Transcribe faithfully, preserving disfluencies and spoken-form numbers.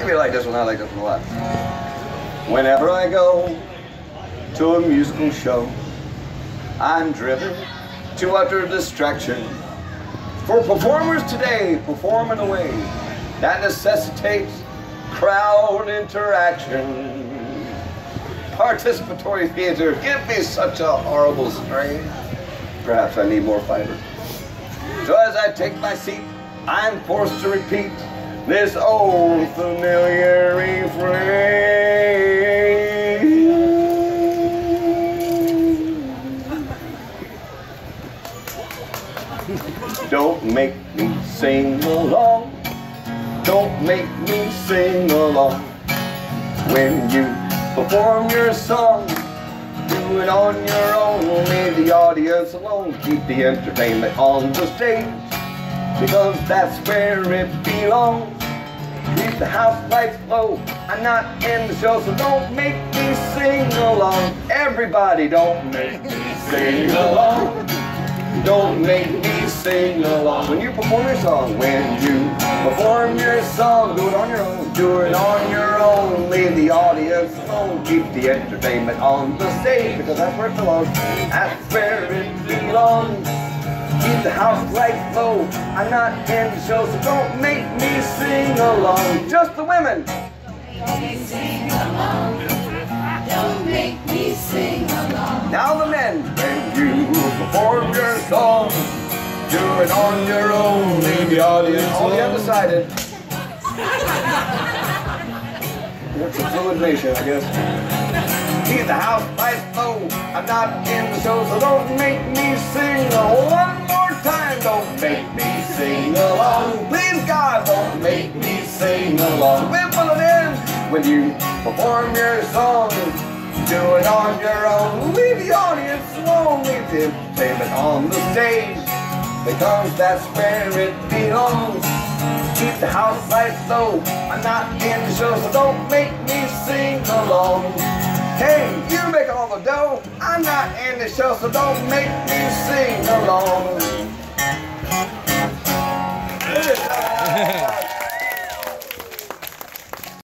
of you like this one, I like this one a lot. Whenever I go to a musical show, I'm driven to utter distraction. For performers today, perform in a way that necessitates crowd interaction. Participatory theater, give me such a horrible strain. Perhaps I need more fiber. So as I take my seat, I'm forced to repeat this old familiar refrain. Don't make me sing along. Don't make me sing along. When you perform your song, do it on your own. Leave the audience alone. Keep the entertainment on the stage, because that's where it belongs. Keep the house lights low. I'm not in the show, so don't make me sing along. Everybody, don't make me sing along. Don't make me sing along. When you perform your song, when you perform your song, do it on your own. Do it on your own. Leave the audience alone. Keep the entertainment on the stage, because that's where it belongs. That's where it belongs. Keep the house lights low. I'm not in the show, so don't make me sing along. Just the women. Don't make me sing along. Don't make me sing along. Now the men. When you perform your song, do it on your own. Leave the audience all the undecided. It's a fluid nation, I guess. Keep the house lights low. I'm not in the show, so don't make me sing one more time. Don't make me sing along. Please God, don't make me sing along. Whipple it in. When you perform your song, do it on your own. Leave the audience alone. Leave the entertainment on the stage, because that's where it belongs. Keep the house lights low. I'm not in the show, so don't make me sing along. Hey, you make all the dough. I'm not in the show, so don't make me sing along.